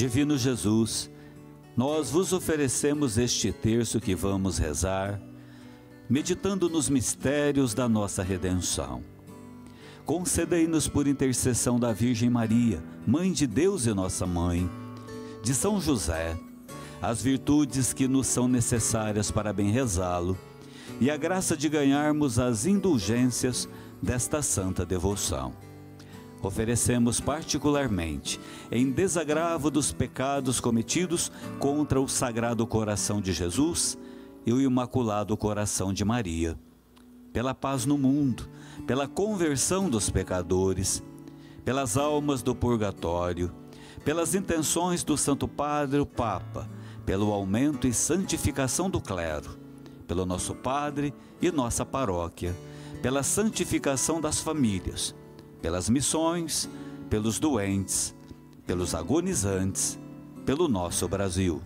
Divino Jesus, nós vos oferecemos este terço que vamos rezar, meditando nos mistérios da nossa redenção. Concedei-nos por intercessão da Virgem Maria, Mãe de Deus e nossa Mãe, de São José, as virtudes que nos são necessárias para bem rezá-lo e a graça de ganharmos as indulgências desta santa devoção. Oferecemos particularmente, em desagravo dos pecados cometidos contra o Sagrado Coração de Jesus e o Imaculado Coração de Maria, pela paz no mundo, pela conversão dos pecadores, pelas almas do purgatório, pelas intenções do Santo Padre, o Papa, pelo aumento e santificação do clero, pelo nosso Padre e nossa paróquia, pela santificação das famílias, pelas missões, pelos doentes, pelos agonizantes, pelo nosso Brasil.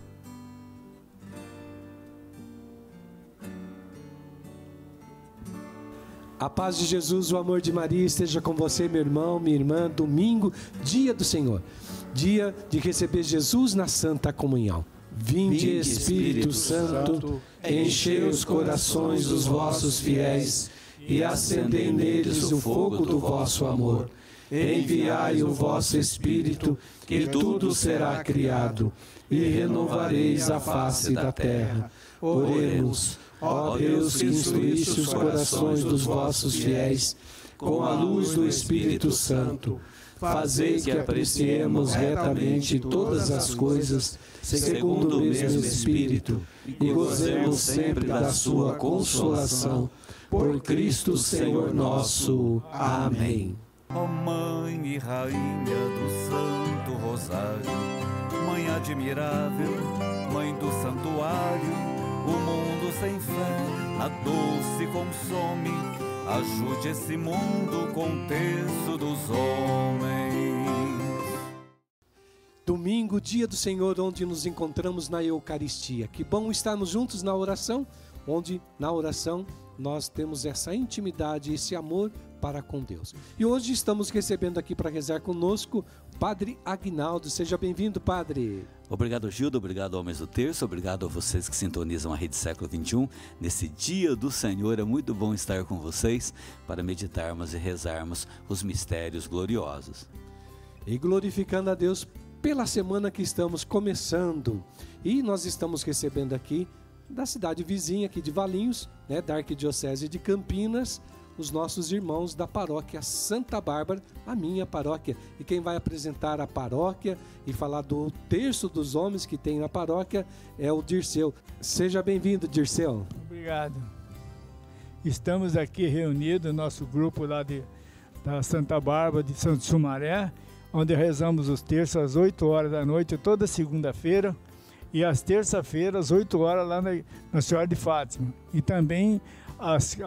A paz de Jesus, o amor de Maria esteja com você, meu irmão, minha irmã. Domingo, dia do Senhor, dia de receber Jesus na Santa Comunhão. Vinde, Espírito Santo, enchei os corações dos vossos fiéis e acendei neles o fogo do vosso amor. Enviai o vosso Espírito, que tudo será criado, e renovareis a face da terra. Oremos. Ó Deus, que instruíste os corações dos vossos fiéis com a luz do Espírito Santo, fazei que apreciemos retamente todas as coisas segundo o mesmo Espírito e gozemos sempre da sua consolação. Por Cristo Senhor nosso. Amém. Ó Mãe e Rainha do Santo Rosário, Mãe admirável, Mãe do Santuário, o mundo sem fé, a dor se consome, ajude esse mundo com o terço dos homens. Domingo, dia do Senhor, onde nos encontramos na Eucaristia. Que bom estarmos juntos na oração, onde na oração nós temos essa intimidade, esse amor para com Deus. E hoje estamos recebendo aqui para rezar conosco Padre Aguinaldo. Seja bem-vindo, Padre. Obrigado, Gildo, obrigado, homens do terço, obrigado a vocês que sintonizam a Rede Século XXI. Nesse dia do Senhor é muito bom estar com vocês para meditarmos e rezarmos os mistérios gloriosos. E glorificando a Deus pela semana que estamos começando. E nós estamos recebendo aqui da cidade vizinha aqui de Valinhos, né, da Arquidiocese de Campinas, os nossos irmãos da paróquia Santa Bárbara, a minha paróquia. E quem vai apresentar a paróquia e falar do terço dos homens que tem na paróquia é o Dirceu. Seja bem-vindo, Dirceu. Obrigado. Estamos aqui reunidos, nosso grupo lá da Santa Bárbara de Santo Sumaré, onde rezamos os terços às 8 horas da noite, toda segunda-feira, e às terça-feiras, às 8 horas, lá na Senhora de Fátima. E também as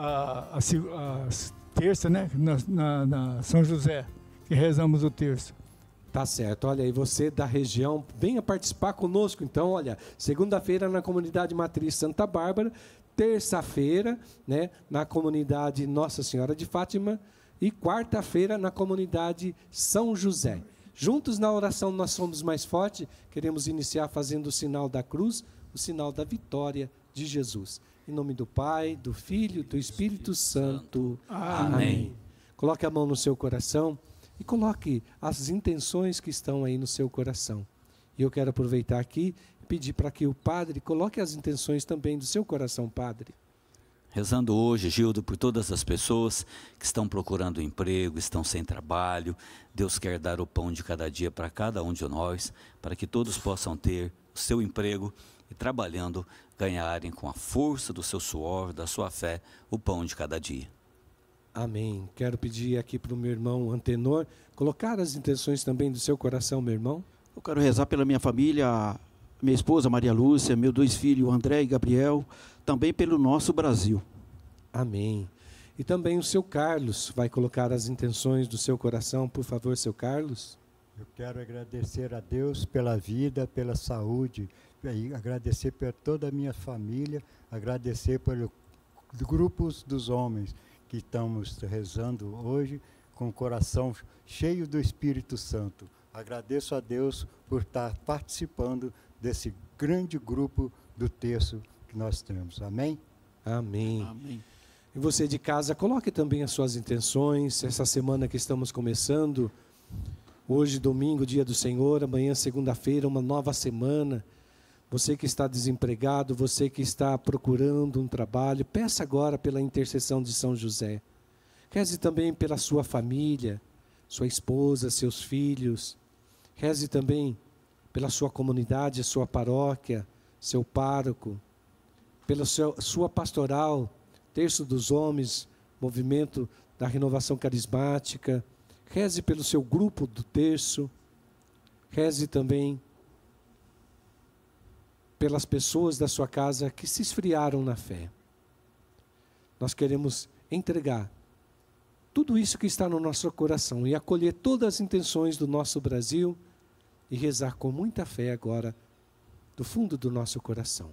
terças, né, na São José, que rezamos o terço. Tá certo, olha aí, você da região, venha participar conosco. Então, olha, segunda-feira na comunidade matriz Santa Bárbara, terça-feira, né, na comunidade Nossa Senhora de Fátima e quarta-feira na comunidade São José. Juntos na oração nós somos mais fortes. Queremos iniciar fazendo o sinal da cruz, o sinal da vitória de Jesus. Em nome do Pai, do Filho e do Espírito Santo. Amém. Coloque a mão no seu coração e coloque as intenções que estão aí no seu coração. E eu quero aproveitar aqui e pedir para que o Padre coloque as intenções também do seu coração, Padre. Rezando hoje, Gildo, por todas as pessoas que estão procurando emprego, estão sem trabalho. Deus quer dar o pão de cada dia para cada um de nós, para que todos possam ter o seu emprego e trabalhando, ganharem com a força do seu suor, da sua fé, o pão de cada dia. Amém. Quero pedir aqui para o meu irmão Antenor colocar as intenções também do seu coração, meu irmão. Eu quero rezar pela minha família, minha esposa Maria Lúcia, meus 2 filhos, André e Gabriel, também pelo nosso Brasil. Amém. E também o seu Carlos vai colocar as intenções do seu coração, por favor, seu Carlos. Eu quero agradecer a Deus pela vida, pela saúde, e agradecer por toda a minha família, agradecer pelos grupos dos homens que estamos rezando hoje, com o coração cheio do Espírito Santo. Agradeço a Deus por estar participando desse grande grupo do terço que nós temos. Amém? Amém. Amém. E você de casa, coloque também as suas intenções. Essa semana que estamos começando, hoje domingo, dia do Senhor, amanhã segunda-feira, uma nova semana. Você que está desempregado, você que está procurando um trabalho, peça agora pela intercessão de São José. Reze também pela sua família, sua esposa, seus filhos. Reze também pela sua comunidade, sua paróquia, seu pároco, pela sua pastoral, Terço dos Homens, Movimento da Renovação Carismática. Reze pelo seu grupo do terço. Reze também pelas pessoas da sua casa que se esfriaram na fé. Nós queremos entregar tudo isso que está no nosso coração e acolher todas as intenções do nosso Brasil e rezar com muita fé agora, do fundo do nosso coração.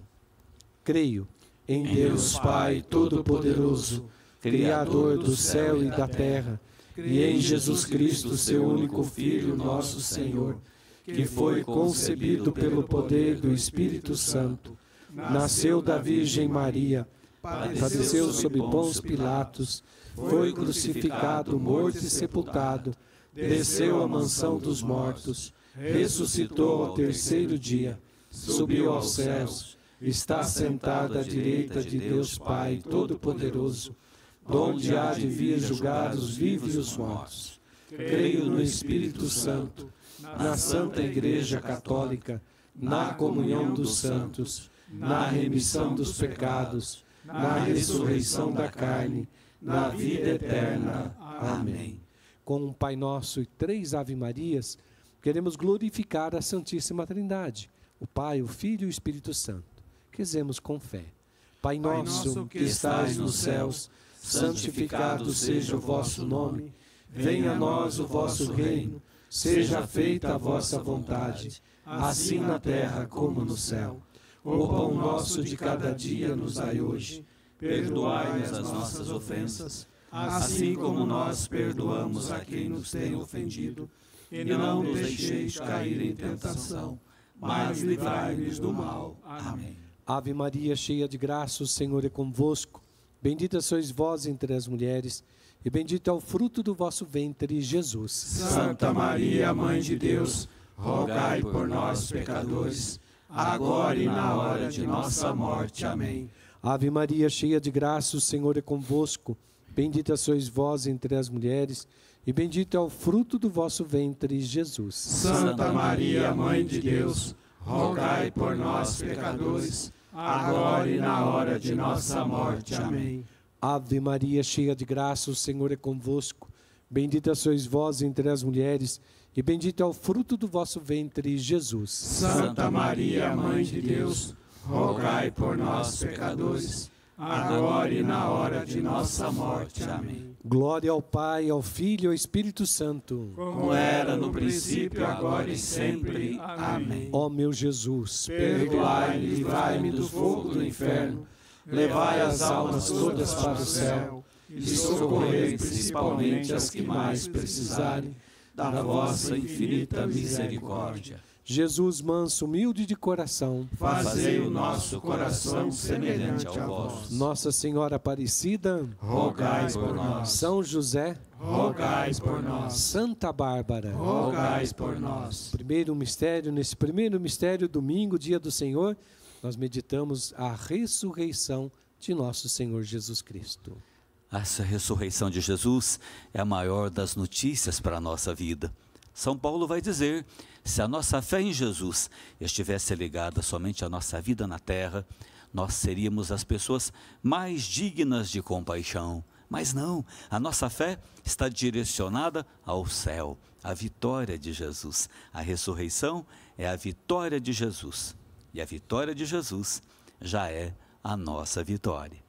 Creio em Deus Pai Todo-Poderoso, Criador do céu e da terra, e em Jesus Cristo, seu único Filho, nosso Senhor, que foi concebido pelo poder do Espírito Santo, nasceu da Virgem Maria, padeceu sob Pôncio Pilatos, foi crucificado, morto e sepultado, desceu à mansão dos mortos, ressuscitou ao terceiro dia, subiu aos céus, está sentado à direita de Deus Pai Todo-Poderoso, donde há de vir julgar os vivos e os mortos. Creio no Espírito Santo, na Santa Igreja Católica, na comunhão dos santos, na remissão dos pecados, na ressurreição da carne, na vida eterna. Amém. Com um Pai Nosso e 3 Ave Marias, queremos glorificar a Santíssima Trindade, o Pai, o Filho e o Espírito Santo. Rezemos com fé. Pai nosso que estais nos céus, santificado seja o vosso nome. Venha a nós o vosso reino. Seja feita a vossa vontade, assim na terra como no céu. O pão nosso de cada dia nos dai hoje. Perdoai-nos as nossas ofensas, assim como nós perdoamos a quem nos tem ofendido. E não nos deixeis cair em tentação, mas livrai-nos do mal. Amém. Ave Maria, cheia de graça, o Senhor é convosco. Bendita sois vós entre as mulheres, e bendito é o fruto do vosso ventre, Jesus. Santa Maria, Mãe de Deus, rogai por nós, pecadores, agora e na hora de nossa morte. Amém. Ave Maria, cheia de graça, o Senhor é convosco. Bendita sois vós entre as mulheres, e bendito é o fruto do vosso ventre, Jesus. Santa Maria, Mãe de Deus, rogai por nós, pecadores, agora e na hora de nossa morte. Amém. Ave Maria, cheia de graça, o Senhor é convosco. Bendita sois vós entre as mulheres, e bendito é o fruto do vosso ventre, Jesus. Santa Maria, Mãe de Deus, rogai por nós, pecadores, agora e na hora de nossa morte. Amém. Glória ao Pai, ao Filho e ao Espírito Santo. Como era no princípio, agora e sempre. Amém. Ó meu Jesus, perdoai-me e livrai-me do fogo do inferno, levai as almas todas para o céu e socorrei principalmente as que mais precisarem da vossa infinita misericórdia. Jesus manso, humilde de coração, fazei o nosso coração semelhante ao vosso. Nossa Senhora Aparecida, rogai por nós. São José, rogai por nós. Santa Bárbara, rogai por nós. Nesse primeiro mistério, domingo, dia do Senhor, nós meditamos a ressurreição de nosso Senhor Jesus Cristo. Essa ressurreição de Jesus é a maior das notícias para a nossa vida. São Paulo vai dizer, se a nossa fé em Jesus estivesse ligada somente à nossa vida na terra, nós seríamos as pessoas mais dignas de compaixão. Mas não, a nossa fé está direcionada ao céu, à vitória de Jesus. A ressurreição é a vitória de Jesus. E a vitória de Jesus já é a nossa vitória.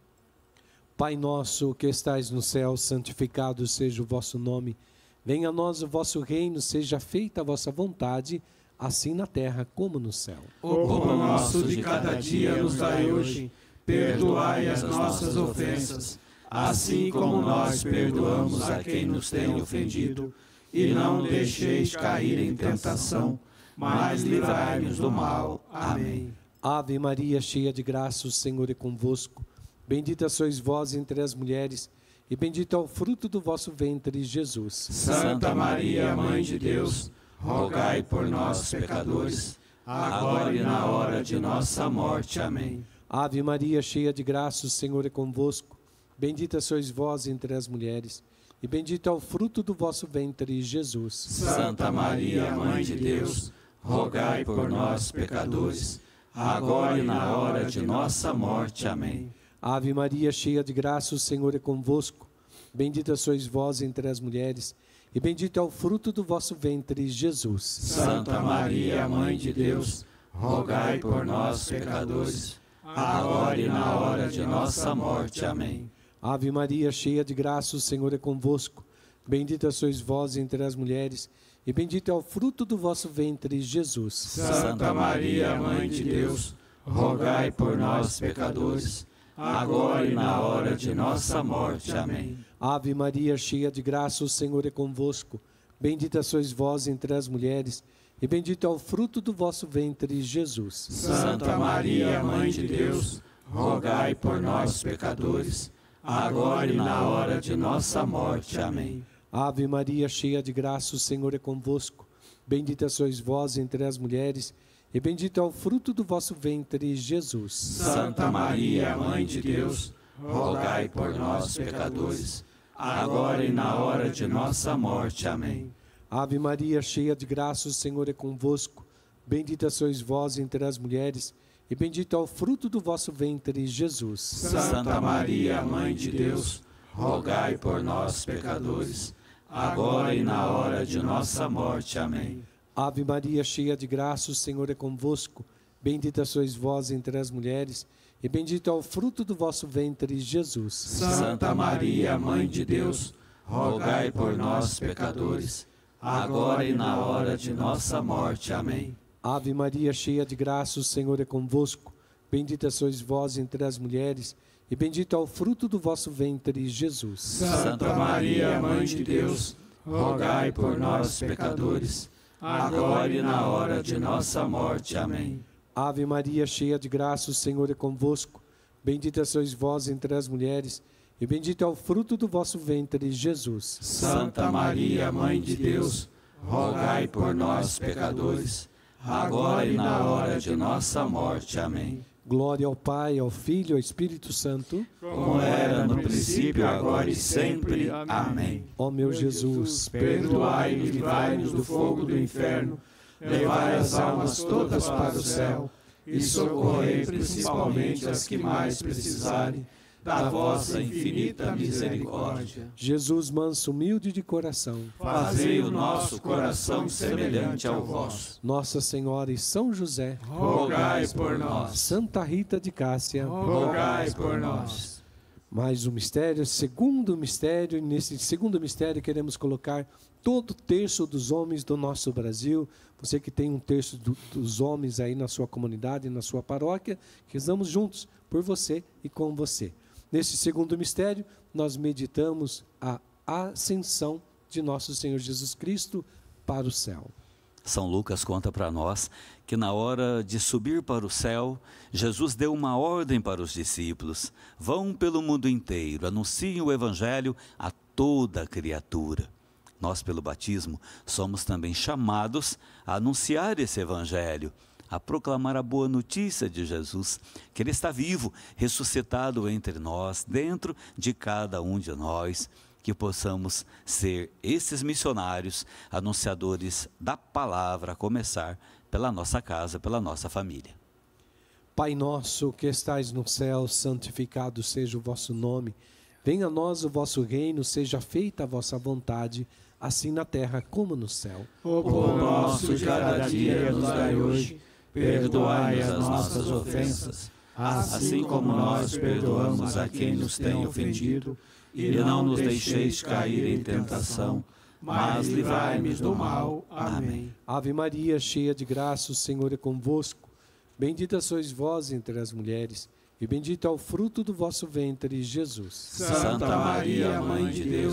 Pai nosso que estais no céu, santificado seja o vosso nome. Venha a nós o vosso reino, seja feita a vossa vontade, assim na terra como no céu. O pão nosso de cada dia nos dai hoje. Perdoai as nossas ofensas, assim como nós perdoamos a quem nos tem ofendido. e não deixeis cair em tentação, mas livrai-nos do mal. Amém. Ave Maria, cheia de graça, o Senhor é convosco. Bendita sois vós entre as mulheres, e bendito é o fruto do vosso ventre, Jesus. Santa Maria, Mãe de Deus, rogai por nós, pecadores, agora e na hora de nossa morte. Amém. Ave Maria, cheia de graça, o Senhor é convosco. Bendita sois vós entre as mulheres, e bendito é o fruto do vosso ventre, Jesus. Santa Maria, Mãe de Deus, rogai por nós, pecadores, agora e na hora de nossa morte. Amém. Ave Maria, cheia de graça, o Senhor é convosco. Bendita sois vós entre as mulheres, e bendito é o fruto do vosso ventre, Jesus. Santa Maria, Mãe de Deus, rogai por nós, pecadores, agora e na hora de nossa morte. Amém. Ave Maria, cheia de graça, o Senhor é convosco. Bendita sois vós entre as mulheres, e bendito é o fruto do vosso ventre, Jesus. Santa Maria, Mãe de Deus, rogai por nós, pecadores, agora e na hora de nossa morte. Amém. Ave Maria, cheia de graça, o Senhor é convosco. Bendita sois vós entre as mulheres, e bendito é o fruto do vosso ventre, Jesus. Santa Maria, Mãe de Deus, rogai por nós, pecadores, agora e na hora de nossa morte. Amém. Ave Maria, cheia de graça, o Senhor é convosco. Bendita sois vós entre as mulheres, e bendito é o fruto do vosso ventre, Jesus. Santa Maria, Mãe de Deus, rogai por nós, pecadores, agora e na hora de nossa morte. Amém. Ave Maria, cheia de graça, o Senhor é convosco. Bendita sois vós entre as mulheres, e bendito é o fruto do vosso ventre, Jesus. Santa Maria, Mãe de Deus, rogai por nós, pecadores, agora e na hora de nossa morte. Amém. Ave Maria, cheia de graça, o Senhor é convosco. Bendita sois vós entre as mulheres, e bendito é o fruto do vosso ventre, Jesus. Santa Maria, Mãe de Deus, rogai por nós, pecadores, agora e na hora de nossa morte. Amém. Ave Maria, cheia de graça, o Senhor é convosco. Bendita sois vós entre as mulheres, e bendito é o fruto do vosso ventre, Jesus. Santa Maria, Mãe de Deus, rogai por nós, pecadores, agora e na hora de nossa morte. Amém. Ave Maria, cheia de graça, o Senhor é convosco. Bendita sois vós entre as mulheres, e bendito é o fruto do vosso ventre, Jesus. Santa Maria, Mãe de Deus, rogai por nós, pecadores, agora e na hora de nossa morte. Amém. Glória ao Pai, ao Filho e ao Espírito Santo, como era no princípio, agora e sempre. Amém. Ó meu Jesus, perdoai e livrai-nos do fogo do inferno, levai as almas todas para o céu e socorrei principalmente as que mais precisarem da vossa infinita misericórdia. Jesus, manso, humilde de coração, fazei o nosso coração semelhante ao vosso. Nossa Senhora e São José, rogai por nós. Santa Rita de Cássia, rogai por nós. Mais um mistério, segundo mistério, e nesse segundo mistério queremos colocar todo o terço dos homens do nosso Brasil. Você que tem um terço dos homens aí na sua comunidade, na sua paróquia, rezamos juntos por você e com você. Nesse segundo mistério, nós meditamos a ascensão de nosso Senhor Jesus Cristo para o céu. São Lucas conta para nós que na hora de subir para o céu, Jesus deu uma ordem para os discípulos: vão pelo mundo inteiro, anunciem o evangelho a toda criatura. Nós, pelo batismo, somos também chamados a anunciar esse evangelho, a proclamar a boa notícia de Jesus, que Ele está vivo, ressuscitado entre nós, dentro de cada um de nós, que possamos ser esses missionários, anunciadores da palavra, a começar pela nossa casa, pela nossa família. Pai nosso que estais no céu, santificado seja o vosso nome. Venha a nós o vosso reino, seja feita a vossa vontade, assim na terra como no céu. O pão nosso de cada dia nos dai hoje. Perdoai as nossas ofensas, assim como nós perdoamos a quem nos tem ofendido, e não nos deixeis cair em tentação, mas livrai-nos do mal. Amém. Ave Maria, cheia de graça, o Senhor é convosco. Bendita sois vós entre as mulheres, e bendito é o fruto do vosso ventre, Jesus. Santa Maria, Mãe de Deus,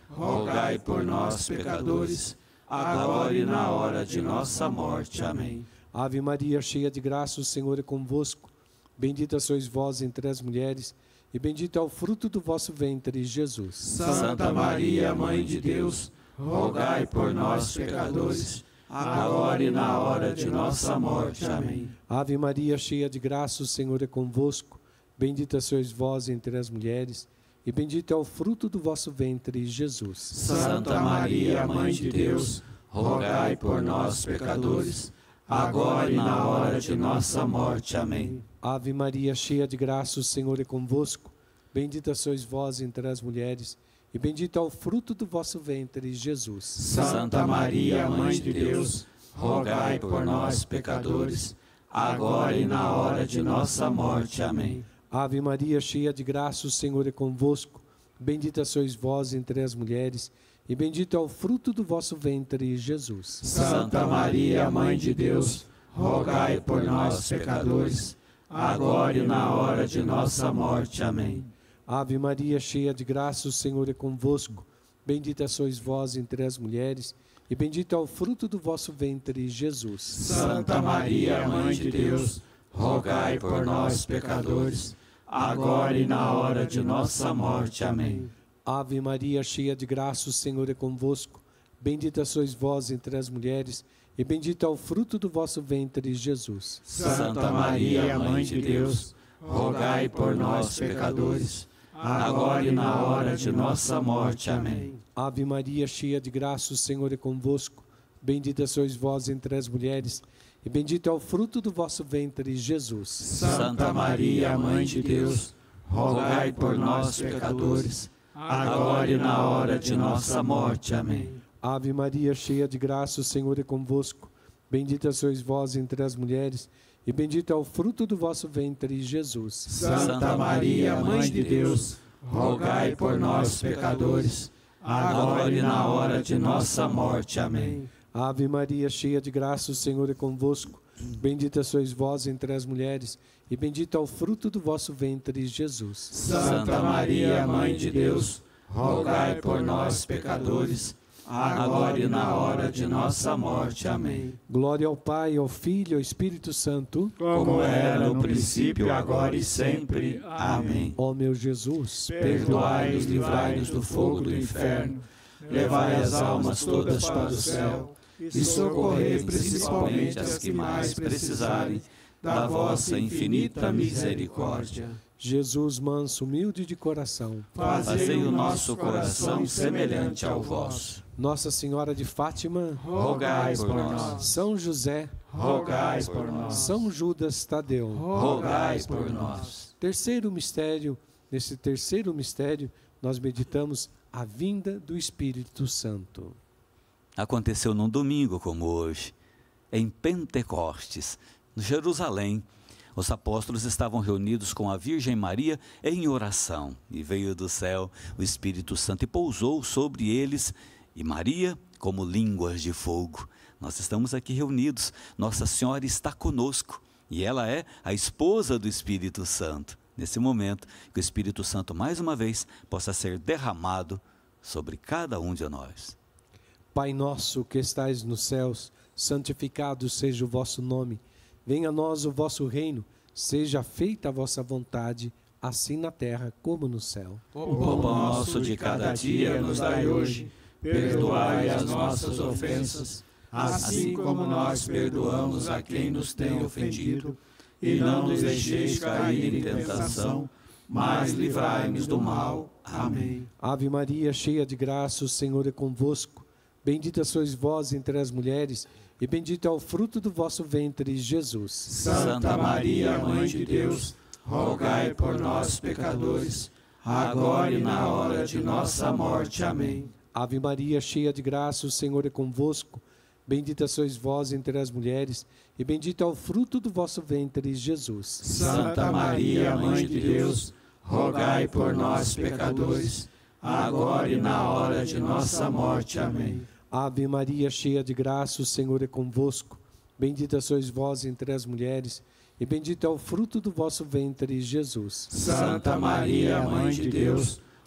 rogai por nós, pecadores, agora e na hora de nossa morte. Amém. Ave Maria, cheia de graça, o Senhor é convosco. Bendita sois vós entre as mulheres, e bendito é o fruto do vosso ventre, Jesus. Santa Maria, Mãe de Deus, rogai por nós, pecadores, agora e na hora de nossa morte. Amém. Ave Maria, cheia de graça, o Senhor é convosco. Bendita sois vós entre as mulheres, e bendito é o fruto do vosso ventre, Jesus. Santa Maria, Mãe de Deus, rogai por nós, pecadores, agora e na hora de nossa morte. Amém. Ave Maria, cheia de graça, o Senhor é convosco. Bendita sois vós entre as mulheres, e bendito é o fruto do vosso ventre, Jesus. Santa Maria, Mãe de Deus, rogai por nós, pecadores, agora e na hora de nossa morte. Amém. Ave Maria, cheia de graça, o Senhor é convosco. Bendita sois vós entre as mulheres, e bendito é o fruto do vosso ventre, Jesus. Santa Maria, Mãe de Deus, rogai por nós, pecadores, agora e na hora de nossa morte. Amém. Ave Maria, cheia de graça, o Senhor é convosco. Bendita sois vós entre as mulheres, e bendito é o fruto do vosso ventre, Jesus. Santa Maria, Mãe de Deus, rogai por nós, pecadores, agora e na hora de nossa morte. Amém. Ave Maria, cheia de graça, o Senhor é convosco. Bendita sois vós entre as mulheres, e bendito é o fruto do vosso ventre, Jesus. Santa Maria, Mãe de Deus, rogai por nós, pecadores, agora e na hora de nossa morte. Amém. Ave Maria, cheia de graça, o Senhor é convosco. Bendita sois vós entre as mulheres, e bendito é o fruto do vosso ventre, Jesus. Santa Maria, Mãe de Deus, rogai por nós, pecadores, agora e na hora de nossa morte. Amém. Ave Maria, cheia de graça, o Senhor é convosco. Bendita sois vós entre as mulheres, e bendito é o fruto do vosso ventre, Jesus. Santa Maria, Mãe de Deus, rogai por nós, pecadores, agora e na hora de nossa morte. Amém. Ave Maria, cheia de graça, o Senhor é convosco. Bendita sois vós entre as mulheres, e bendito é o fruto do vosso ventre, Jesus. Santa Maria, Mãe de Deus, rogai por nós, pecadores, agora e na hora de nossa morte. Amém. Glória ao Pai, ao Filho e ao Espírito Santo, como era no princípio, agora e sempre. Amém. Ó meu Jesus, perdoai-nos, livrai-nos do fogo do inferno, levai as almas todas para o céu, e socorrei principalmente as que mais precisarem da vossa infinita misericórdia. Jesus manso, humilde de coração, fazei o nosso coração semelhante ao vosso. Nossa Senhora de Fátima, rogai por nós. São José, rogai por nós. São Judas Tadeu, rogai por nós. Terceiro mistério, nesse terceiro mistério, nós meditamos a vinda do Espírito Santo. Aconteceu num domingo como hoje, em Pentecostes, no Jerusalém. Os apóstolos estavam reunidos com a Virgem Maria em oração, e veio do céu o Espírito Santo e pousou sobre eles, e Maria como línguas de fogo. Nós estamos aqui reunidos, Nossa Senhora está conosco, e ela é a esposa do Espírito Santo. Nesse momento, que o Espírito Santo mais uma vez possa ser derramado sobre cada um de nós. Pai nosso que estais nos céus, santificado seja o vosso nome. Venha a nós o vosso reino, seja feita a vossa vontade, assim na terra como no céu. O pão nosso de cada dia nos dai hoje, perdoai as nossas ofensas, assim como nós perdoamos a quem nos tem ofendido, e não nos deixeis cair em tentação, mas livrai-nos do mal. Amém. Ave Maria, cheia de graça, o Senhor é convosco. Bendita sois vós entre as mulheres, e bendito é o fruto do vosso ventre, Jesus. Santa Maria, Mãe de Deus, rogai por nós, pecadores, agora e na hora de nossa morte. Amém. Ave Maria, cheia de graça, o Senhor é convosco. Bendita sois vós entre as mulheres, e bendito é o fruto do vosso ventre, Jesus. Santa Maria, Mãe de Deus, rogai por nós, pecadores, agora e na hora de nossa morte. Amém. Ave Maria, cheia de graça, o Senhor é convosco. Bendita sois vós entre as mulheres, e bendito é o fruto do vosso ventre, Jesus. Santa Maria, Mãe de Deus,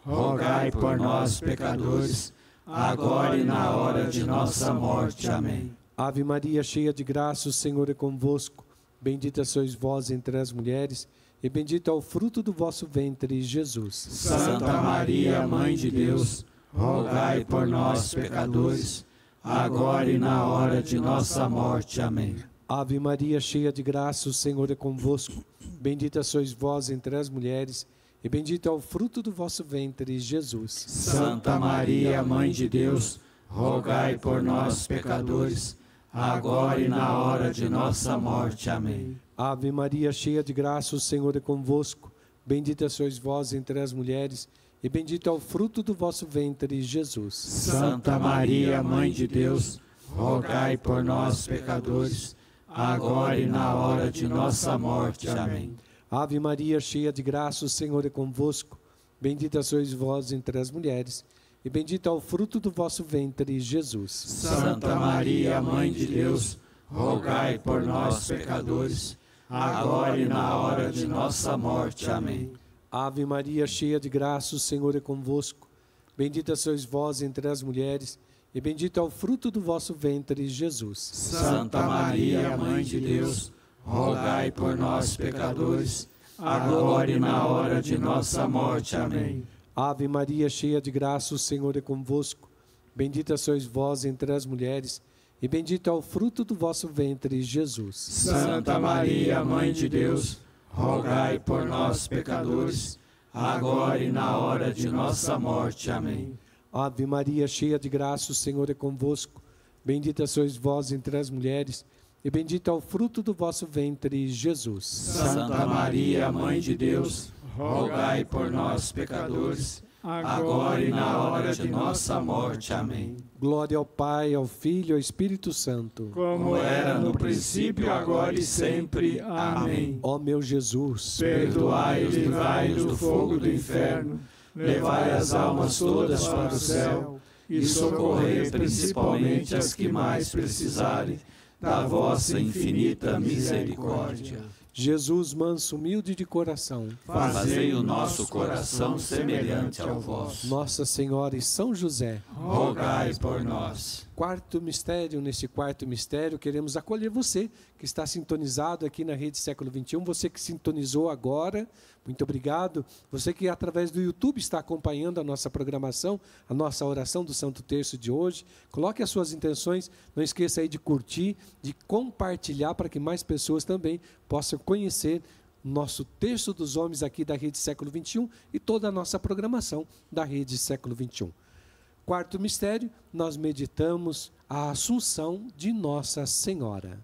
rogai por nós, pecadores, agora e na hora de nossa morte. Amém. Ave Maria, cheia de graça, o Senhor é convosco. Bendita sois vós entre as mulheres, e bendito é o fruto do vosso ventre, Jesus. Santa Maria, Mãe de Deus, rogai por nós, pecadores, agora e na hora de nossa morte. Amém. Ave Maria, cheia de graça, o Senhor é convosco. Bendita sois vós entre as mulheres, e bendito é o fruto do vosso ventre, Jesus. Santa Maria, Mãe de Deus, rogai por nós, pecadores, agora e na hora de nossa morte. Amém. Ave Maria, cheia de graça, o Senhor é convosco. Bendita sois vós entre as mulheres, e bendito é o fruto do vosso ventre, Jesus. Santa Maria, Mãe de Deus, rogai por nós, pecadores, agora e na hora de nossa morte. Amém. Ave Maria, cheia de graça, o Senhor é convosco. Bendita sois vós entre as mulheres, e bendito é o fruto do vosso ventre, Jesus. Santa Maria, Mãe de Deus, rogai por nós, pecadores, agora e na hora de nossa morte. Amém. Ave Maria, cheia de graça, o Senhor é convosco. Bendita sois vós entre as mulheres, e bendito é o fruto do vosso ventre, Jesus. Santa Maria, Mãe de Deus, rogai por nós, pecadores, agora e na hora de nossa morte. Amém. Ave Maria, cheia de graça, o Senhor é convosco. Bendita sois vós entre as mulheres, e bendito é o fruto do vosso ventre, Jesus. Santa Maria, Mãe de Deus, rogai por nós, pecadores, agora e na hora de nossa morte. Amém. Ave Maria, cheia de graça, o Senhor é convosco. Bendita sois vós entre as mulheres, e bendito é o fruto do vosso ventre, Jesus. Santa Maria, Mãe de Deus, rogai por nós, pecadores, agora e na hora de nossa morte. Amém. Glória ao Pai, ao Filho e ao Espírito Santo, como era no princípio, agora e sempre. Amém. Ó meu Jesus, perdoai e livrai-nos do fogo do inferno, levai as almas todas para o céu e socorrei principalmente as que mais precisarem da vossa infinita misericórdia. Jesus, manso, humilde de coração, fazei o nosso coração semelhante ao vosso. Nossa Senhora e São José, rogai por nós. Quarto mistério, neste quarto mistério, queremos acolher você que está sintonizado aqui na Rede Século XXI, você que sintonizou agora, muito obrigado. Você que através do YouTube está acompanhando a nossa programação, a nossa oração do Santo Terço de hoje, coloque as suas intenções, não esqueça aí de curtir, de compartilhar para que mais pessoas também possam conhecer nosso Terço dos Homens aqui da Rede Século XXI e toda a nossa programação da Rede Século XXI. Quarto mistério, nós meditamos a Assunção de Nossa Senhora.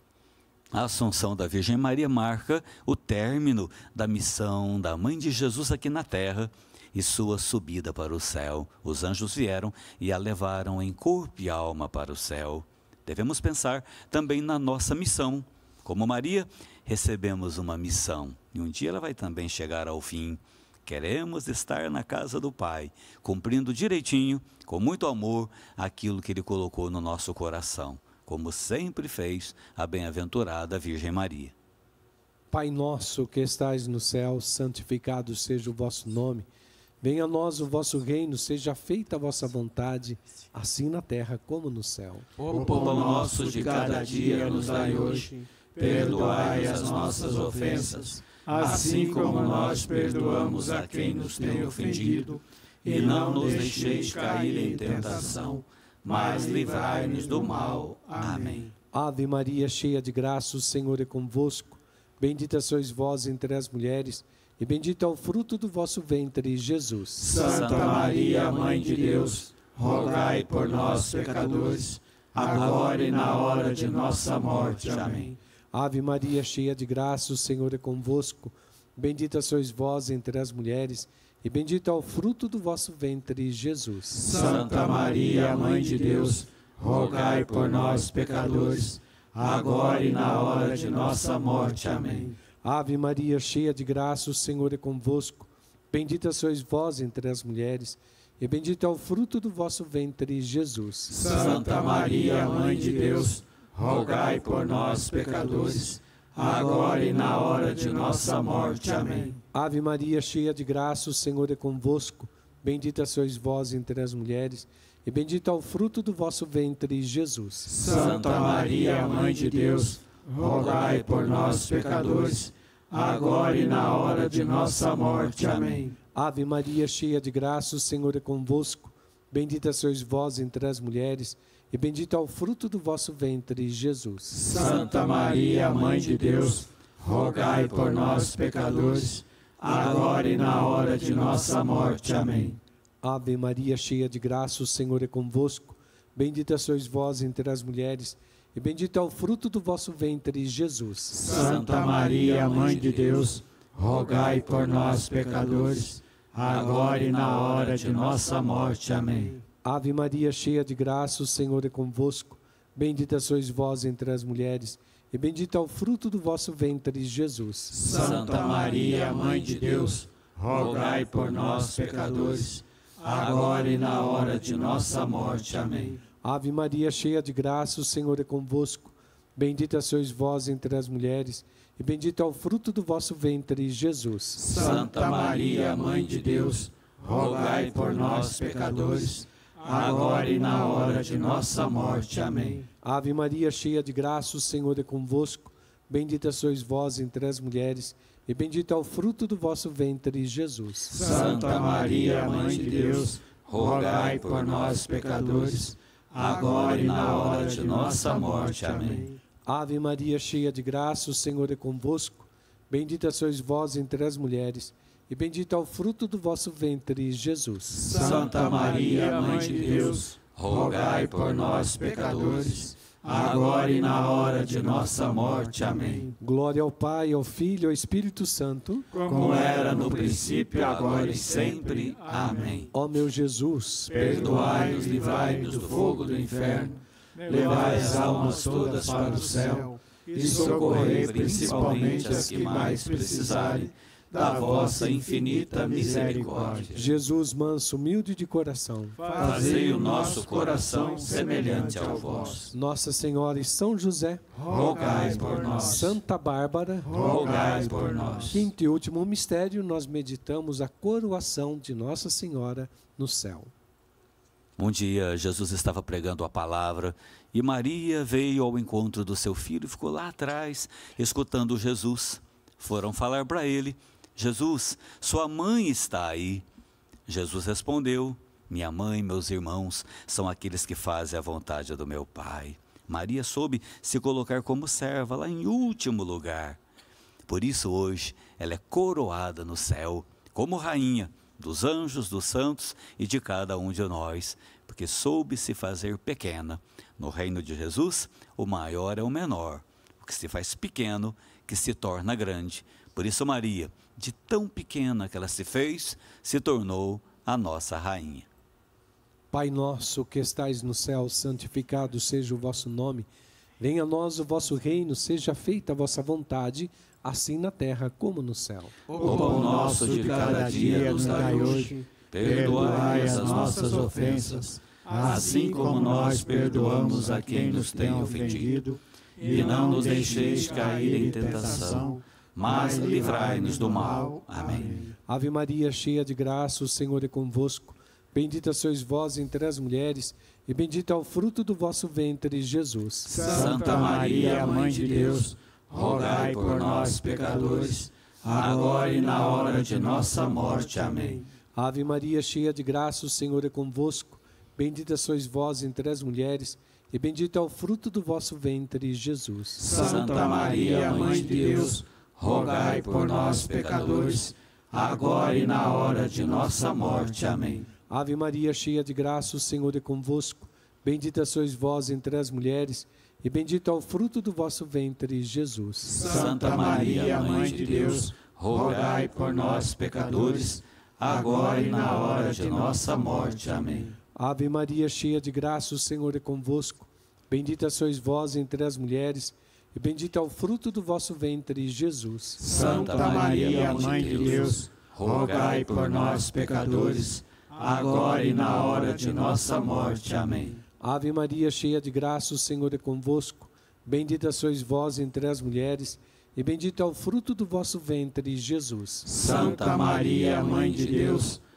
A Assunção da Virgem Maria marca o término da missão da Mãe de Jesus aqui na terra e sua subida para o céu. Os anjos vieram e a levaram em corpo e alma para o céu. Devemos pensar também na nossa missão. Como Maria, recebemos uma missão e um dia ela vai também chegar ao fim. Queremos estar na casa do Pai, cumprindo direitinho, com muito amor, aquilo que Ele colocou no nosso coração, como sempre fez a bem-aventurada Virgem Maria. Pai nosso que estais no céu, santificado seja o vosso nome. Venha a nós o vosso reino, seja feita a vossa vontade, assim na terra como no céu. O pão nosso de cada dia nos dai hoje, perdoai as nossas ofensas, assim como nós perdoamos a quem nos tem ofendido, e não nos deixeis cair em tentação, mas livrai-nos do mal. Amém. Ave Maria, cheia de graça, o Senhor é convosco. Bendita sois vós entre as mulheres, e bendito é o fruto do vosso ventre, Jesus. Santa Maria, Mãe de Deus, rogai por nós, pecadores, agora e na hora de nossa morte. Amém. Ave Maria, cheia de graça, o Senhor é convosco. Bendita sois vós entre as mulheres, e bendito é o fruto do vosso ventre, Jesus. Santa Maria, Mãe de Deus, rogai por nós, pecadores, agora e na hora de nossa morte. Amém. Ave Maria, cheia de graça, o Senhor é convosco. Bendita sois vós entre as mulheres, e bendito é o fruto do vosso ventre, Jesus. Santa Maria, Mãe de Deus, rogai por nós, pecadores, agora e na hora de nossa morte. Amém. Ave Maria, cheia de graça, o Senhor é convosco. bendita sois vós entre as mulheres, e bendito é o fruto do vosso ventre, Jesus. Santa Maria, Mãe de Deus, rogai por nós, pecadores, agora e na hora de nossa morte. Amém. Ave Maria, cheia de graça, o Senhor é convosco. Bendita sois vós entre as mulheres, e bendito é o fruto do vosso ventre, Jesus. Santa Maria, Mãe de Deus, rogai por nós, pecadores, agora e na hora de nossa morte. Amém. Ave Maria, cheia de graça, o Senhor é convosco. Bendita sois vós entre as mulheres, e bendito é o fruto do vosso ventre, Jesus. Santa Maria, Mãe de Deus, rogai por nós, pecadores, agora e na hora de nossa morte. Amém. Ave Maria, cheia de graça, o Senhor é convosco. Bendita sois vós entre as mulheres, e bendito é o fruto do vosso ventre, Jesus. Santa Maria, Mãe de Deus, rogai por nós, pecadores, agora e na hora de nossa morte. Amém. Ave Maria, cheia de graça, o Senhor é convosco. Bendita sois vós entre as mulheres, e bendito é o fruto do vosso ventre, Jesus. Santa Maria, Mãe de Deus, rogai por nós, pecadores, agora e na hora de nossa morte. Amém. Ave Maria, cheia de graça, o Senhor é convosco. Bendita sois vós entre as mulheres, e bendito é o fruto do vosso ventre, Jesus. Santa Maria, Mãe de Deus, rogai por nós, pecadores, agora e na hora de nossa morte. Amém. Ave Maria, cheia de graça, o Senhor é convosco. Bendita sois vós entre as mulheres, e bendito é o fruto do vosso ventre, Jesus. Santa Maria, Mãe de Deus, rogai por nós, pecadores, agora e na hora de nossa morte. Amém. Glória ao Pai, ao Filho e ao Espírito Santo, como era no princípio, agora e sempre. Amém. Ó meu Jesus, perdoai-nos, livrai-nos do fogo do inferno, levai as almas todas para o céu e socorrei principalmente as que mais precisarem da vossa infinita misericórdia. Jesus, manso, humilde de coração, fazei o nosso coração semelhante ao vosso. Nossa Senhora e São José, rogai por nós. Santa Bárbara, rogai por nós. Quinto e último mistério, nós meditamos a coroação de Nossa Senhora no céu. Um dia, Jesus estava pregando a palavra e Maria veio ao encontro do seu filho e ficou lá atrás, escutando Jesus. Foram falar para ele: Jesus, sua mãe está aí. Jesus respondeu: minha mãe e meus irmãos são aqueles que fazem a vontade do meu Pai. Maria soube se colocar como serva lá em último lugar. Por isso hoje ela é coroada no céu como rainha dos anjos, dos santos e de cada um de nós, porque soube se fazer pequena. No reino de Jesus, o maior é o menor, o que se faz pequeno que se torna grande. Por isso Maria, de tão pequena que ela se fez, se tornou a nossa rainha. Pai nosso que estais no céu, santificado seja o vosso nome. Venha a nós o vosso reino, seja feita a vossa vontade, assim na terra como no céu. O pão nosso de cada dia nos dai hoje. Perdoai as nossas ofensas, assim como nós perdoamos a quem nos tem ofendido. E não nos deixeis cair em tentação, mas livrai-nos do mal. Amém. Ave Maria, cheia de graça, o Senhor é convosco. Bendita sois vós entre as mulheres, e bendito é o fruto do vosso ventre, Jesus. Santa Maria, Mãe de Deus, rogai por nós, pecadores, agora e na hora de nossa morte. Amém. Ave Maria, cheia de graça, o Senhor é convosco. Bendita sois vós entre as mulheres, e bendito é o fruto do vosso ventre, Jesus. Santa Maria, Mãe de Deus, rogai por nós, pecadores, agora e na hora de nossa morte. Amém. Ave Maria, cheia de graça, o Senhor é convosco. Bendita sois vós entre as mulheres, e bendito é o fruto do vosso ventre, Jesus. Santa Maria, Mãe de Deus, rogai por nós, pecadores, agora e na hora de nossa morte. Amém. Ave Maria, cheia de graça, o Senhor é convosco. Bendita sois vós entre as mulheres, e bendito é o fruto do vosso ventre, Jesus. Santa Maria, Mãe de Deus, rogai por nós, pecadores, agora e na hora de nossa morte. Amém. Ave Maria, cheia de graça, o Senhor é convosco. Bendita sois vós entre as mulheres, e bendito é o fruto do vosso ventre, Jesus. Santa Maria, Mãe de Deus,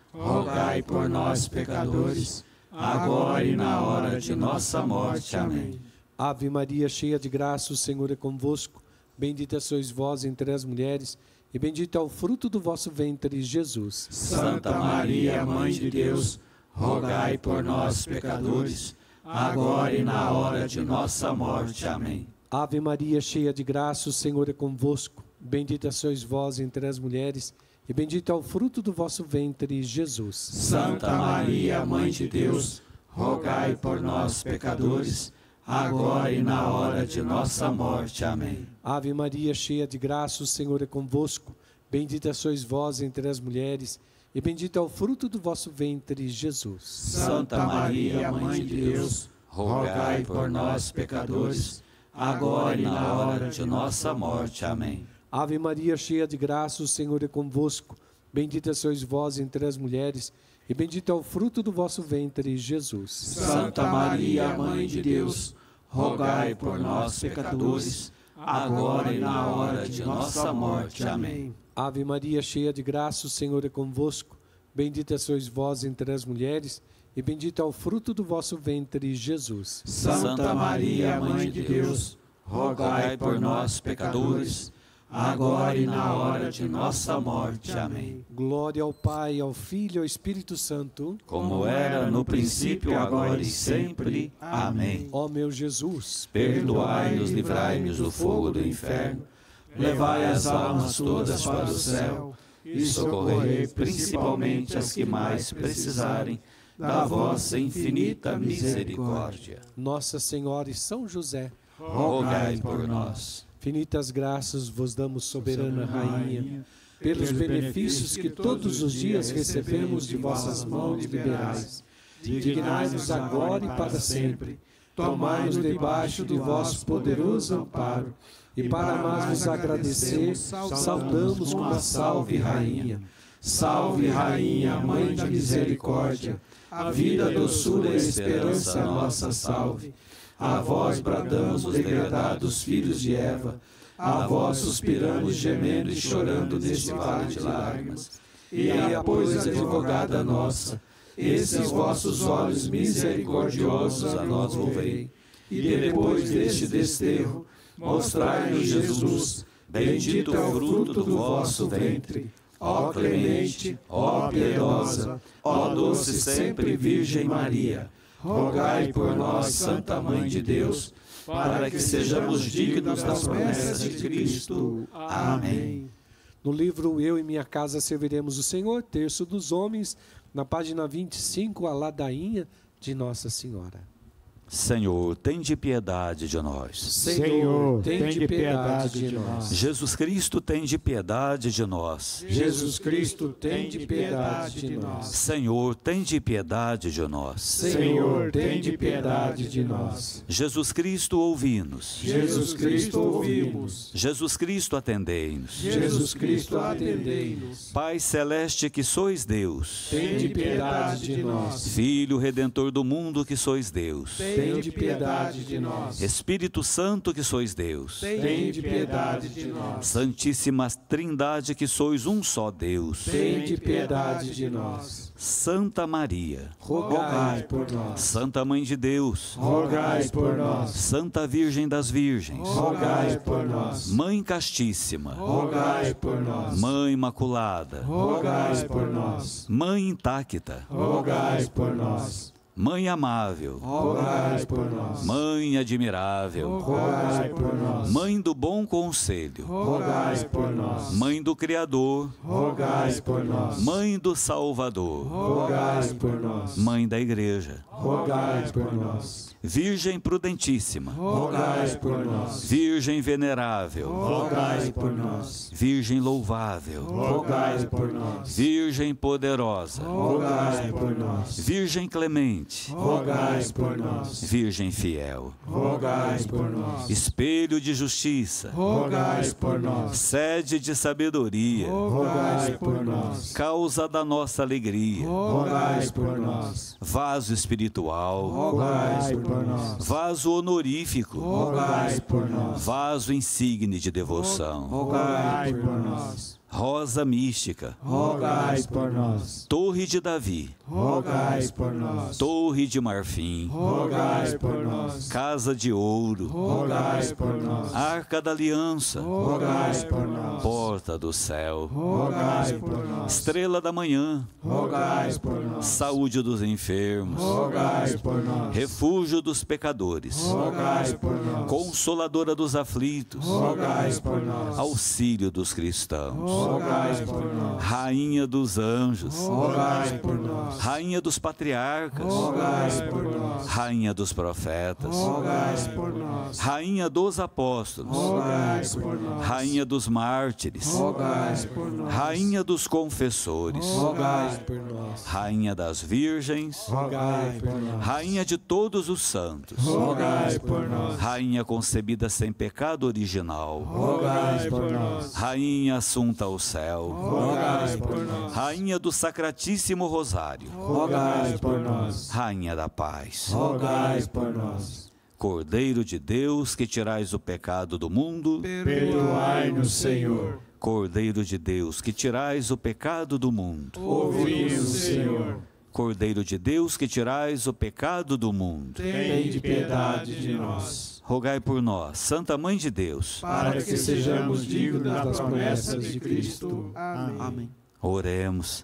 rogai por nós, pecadores, agora e na hora de nossa morte. Amém. Ave Maria, cheia de graça, o Senhor é convosco. Bendita sois vós entre as mulheres, e bendito é o fruto do vosso ventre, Jesus. Santa Maria, Mãe de Deus, rogai por nós, pecadores, agora e na hora de nossa morte. Amém. Ave Maria, cheia de graça, o Senhor é convosco. Bendita sois vós entre as mulheres, e bendito é o fruto do vosso ventre, Jesus. Santa Maria, Mãe de Deus, rogai por nós, pecadores, agora e na hora de nossa morte. Amém. Ave Maria, cheia de graça, o Senhor é convosco. Bendita sois vós entre as mulheres, e bendito é o fruto do vosso ventre, Jesus. Santa Maria, Mãe de Deus, rogai por nós, pecadores, agora e na hora de nossa morte. Amém. Ave Maria, cheia de graça, o Senhor é convosco. Bendita sois vós entre as mulheres, e bendito é o fruto do vosso ventre, Jesus. Santa Maria, Mãe de Deus, rogai por nós, pecadores, agora e na hora de nossa morte. Amém. Ave Maria, cheia de graça, o Senhor é convosco. Bendita sois vós entre as mulheres, e bendito é o fruto do vosso ventre, Jesus. Santa Maria, Mãe de Deus, rogai por nós, pecadores, agora e na hora de nossa morte. Amém. Glória ao Pai, ao Filho e ao Espírito Santo, como era no princípio, agora e sempre. Amém. Ó meu Jesus, perdoai-nos, livrai-nos do fogo do inferno, levai as almas todas para o céu e socorrei principalmente as que mais precisarem da vossa infinita misericórdia. Nossa Senhora e São José, rogai por nós. Infinitas graças vos damos, soberana Rainha, pelos benefícios que todos os dias recebemos de vossas mãos liberais. Dignai-vos agora e para sempre, tomai-nos debaixo de vosso poderoso amparo, e para mais vos agradecer, saudamos com a Salve Rainha. Salve Rainha, Mãe da Misericórdia, a vida, doçura e esperança nossa, salve. A vós bradamos os degradados filhos de Eva, a vós suspiramos gemendo e chorando neste vale de lágrimas. E a pois, advogada nossa, esses vossos olhos misericordiosos a nós volvei, e depois deste desterro, mostrai-nos Jesus, bendito é o fruto do vosso ventre. Ó clemente, ó piedosa, ó doce sempre Virgem Maria, rogai por nós, Santa Mãe de Deus, para que sejamos dignos das promessas de Cristo. Amém. No livro Eu e Minha Casa Serviremos o Senhor, Terço dos Homens, na página 25, a ladainha de Nossa Senhora. Senhor, tende piedade de nós. Senhor, tende piedade de nós. Jesus Cristo, tende piedade de nós. Jesus Cristo, tende piedade de nós. Senhor, tende piedade de nós. Senhor, tende piedade de nós. Jesus Cristo, ouvi-nos. Jesus Cristo, ouvimos. Jesus Cristo, atendei-nos. Jesus Cristo, atendei-nos. Pai celeste que sois Deus, tende piedade de nós. Filho Redentor do mundo que sois Deus, tende piedade de nós. Espírito Santo que sois Deus, tende piedade de nós. Santíssima Trindade que sois um só Deus, tende piedade de nós. Santa Maria, rogai por nós. Santa Mãe de Deus, rogai por nós. Santa Virgem das Virgens, rogai por nós. Mãe Castíssima, rogai por nós. Mãe Imaculada, rogai por nós. Mãe Intacta, rogai por nós. Mãe amável, rogai por nós. Mãe admirável, rogai por nós. Mãe do bom conselho, rogai por nós. Mãe do Criador, rogai por nós. Mãe do Salvador, rogai por nós. Mãe da Igreja, rogai por nós. Virgem prudentíssima, rogai por nós. Virgem venerável, rogai por nós. Virgem louvável, rogai por nós. Virgem poderosa, rogai por nós. Virgem clemente, rogai por nós. Virgem fiel, rogai por nós. Espelho de justiça, rogai por nós. Sede de sabedoria, rogai por nós. Causa da nossa alegria, rogai por nós. Vaso espiritual, rogai por nós. Vaso honorífico, rogai por nós. Vaso insigne de devoção, rogai por nós. Rosa mística, rogai por nós. Torre de Davi, Rogai por nós. Torre de marfim, Rogai por nós. Casa de ouro, Rogai por nós. Arca da aliança, Rogai por nós. Porta do céu, Rogai por nós. Estrela da manhã, Rogai por nós. Saúde dos enfermos, Rogai por nós. Refúgio dos pecadores, Rogai por nós. Consoladora dos aflitos, Rogai por nós. Auxílio dos cristãos, Rogai por nós. Rainha dos anjos, Rogai por nós. Rainha dos patriarcas, Rogai por nós. Rainha dos profetas, Rogai por nós. Rainha dos apóstolos, Rogai por nós. Rainha dos mártires, Rogai por nós. Rainha dos confessores, Rogai por nós. Rainha das virgens, Rogai por nós. Rainha de todos os santos, Rogai por nós. Rainha concebida sem pecado original, Rogai por nós. Rainha assunta ao céu, Rogai por nós. Rainha do Sacratíssimo Rosário, Rogai por nós. Rainha da paz, Rogai por nós. Cordeiro de Deus que tirais o pecado do mundo, Perdoai-nos, Senhor. Cordeiro de Deus que tirais o pecado do mundo, Ouvi-nos, Senhor. Cordeiro de Deus que tirais o pecado do mundo, Tende piedade de nós, rogai por nós, Santa Mãe de Deus, para que sejamos dignos das promessas de Cristo. Amém. oremos.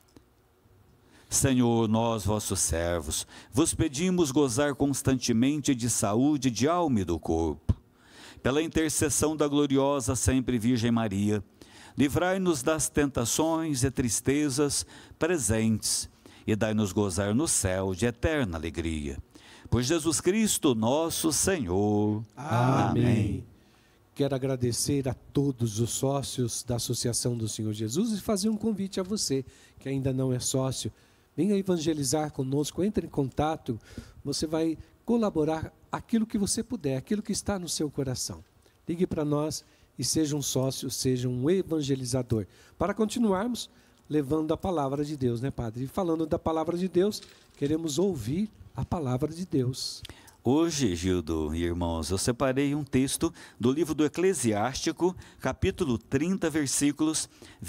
Senhor, nós, vossos servos, vos pedimos gozar constantemente de saúde de alma e do corpo. Pela intercessão da gloriosa sempre Virgem Maria, livrai-nos das tentações e tristezas presentes e dai-nos gozar no céu de eterna alegria. Por Jesus Cristo, nosso Senhor. Amém. Quero agradecer a todos os sócios da Associação do Senhor Jesus e fazer um convite a você que ainda não é sócio. Venha evangelizar conosco, entre em contato, você vai colaborar aquilo que você puder, aquilo que está no seu coração. Ligue para nós e seja um sócio, seja um evangelizador. Para continuarmos levando a palavra de Deus, né, Padre? E falando da palavra de Deus, queremos ouvir a palavra de Deus. Hoje, Gildo e irmãos, eu separei um texto do livro do Eclesiástico, capítulo 30, versículos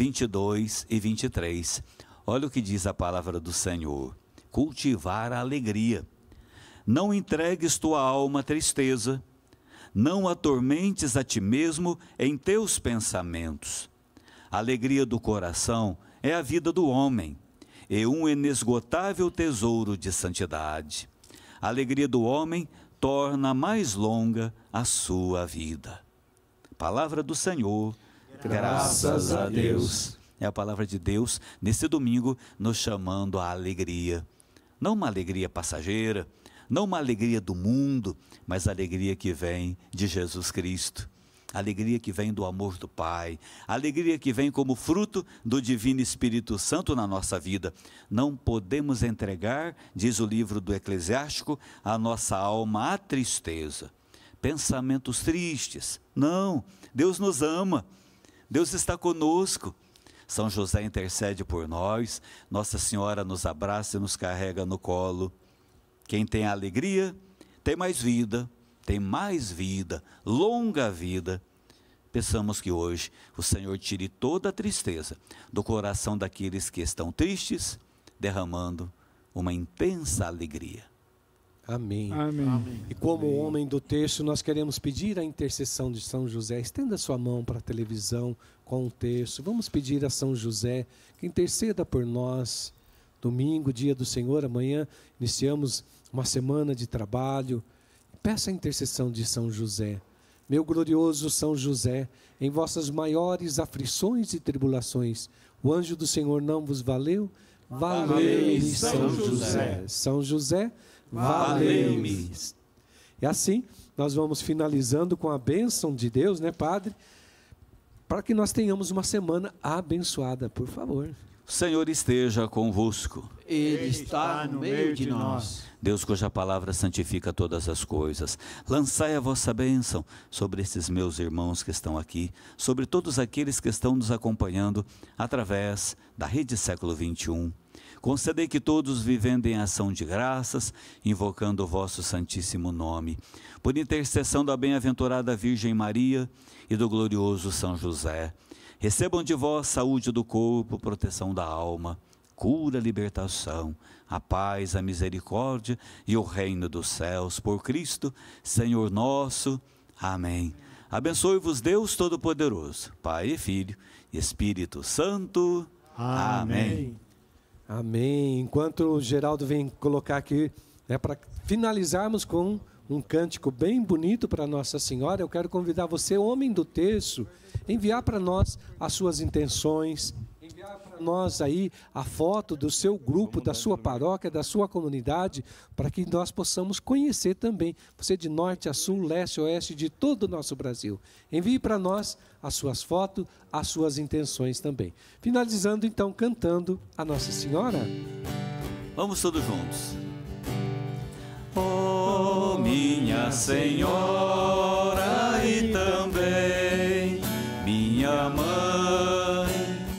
22 e 23. Olha o que diz a palavra do Senhor: cultivar a alegria. Não entregues tua alma à tristeza, não atormentes a ti mesmo em teus pensamentos. A alegria do coração é a vida do homem, e um inesgotável tesouro de santidade. A alegria do homem torna mais longa a sua vida. Palavra do Senhor, graças a Deus. É a palavra de Deus nesse domingo nos chamando à alegria. Não uma alegria passageira, não uma alegria do mundo, mas a alegria que vem de Jesus Cristo. A alegria que vem do amor do Pai, a alegria que vem como fruto do Divino Espírito Santo na nossa vida. Não podemos entregar, diz o livro do Eclesiástico, a nossa alma à tristeza, pensamentos tristes. Não, Deus nos ama, Deus está conosco. São José intercede por nós, Nossa Senhora nos abraça e nos carrega no colo. Quem tem alegria, tem mais vida, longa vida. Peçamos que hoje o Senhor tire toda a tristeza do coração daqueles que estão tristes, derramando uma intensa alegria. Amém. Amém. E como homem do texto, nós queremos pedir a intercessão de São José. Estenda sua mão para a televisão com o texto. Vamos pedir a São José que interceda por nós. Domingo, dia do Senhor, amanhã iniciamos uma semana de trabalho. Peça a intercessão de São José. Meu glorioso São José, em vossas maiores aflições e tribulações, o anjo do Senhor não vos valeu? Valei-me, São José. São José, valei-me. E assim, nós vamos finalizando com a bênção de Deus, né, Padre? Para que nós tenhamos uma semana abençoada, por favor. O Senhor esteja convosco. Ele está no meio de nós. Deus, cuja palavra santifica todas as coisas, lançai a vossa bênção sobre esses meus irmãos que estão aqui, sobre todos aqueles que estão nos acompanhando através da Rede Século XXI. Concedei que todos, vivendo em ação de graças, invocando o vosso santíssimo nome, por intercessão da bem-aventurada Virgem Maria e do glorioso São José, Recebam de vós saúde do corpo, proteção da alma, cura, libertação, a paz, a misericórdia e o reino dos céus, por Cristo, Senhor nosso. Amém. Abençoe-vos Deus Todo-Poderoso, Pai e Filho e Espírito Santo. Amém. Amém. Enquanto o Geraldo vem colocar aqui, para finalizarmos com um cântico bem bonito para Nossa Senhora, eu quero convidar você, homem do terço, enviar para nós as suas intenções, enviar para nós aí a foto do seu grupo, da sua paróquia, da sua comunidade, para que nós possamos conhecer também, você de norte a sul, leste a oeste, de todo o nosso Brasil. Envie para nós as suas fotos, as suas intenções também. Finalizando então, cantando a Nossa Senhora. Vamos todos juntos. Oh, minha Senhora e também minha Mãe,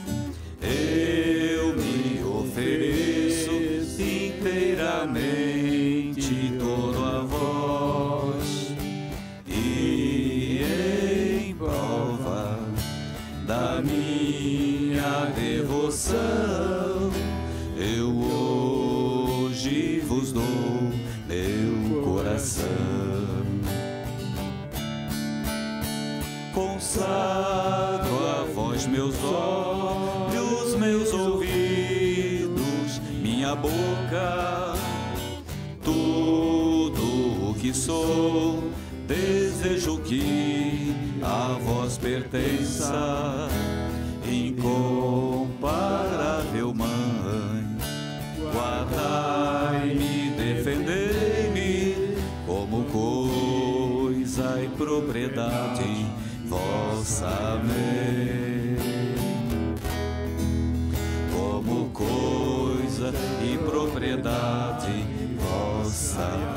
eu me ofereço inteiramente todo a vós, e em prova da minha devoção, eu hoje vos dou meu coração. Consagro a vós meus olhos, meus ouvidos, minha boca, tudo o que sou, desejo que a vós pertença, incomparável Mãe, guardai-me, defendei-me como coisa e propriedade vossa. Amém. Como coisa e propriedade vossa.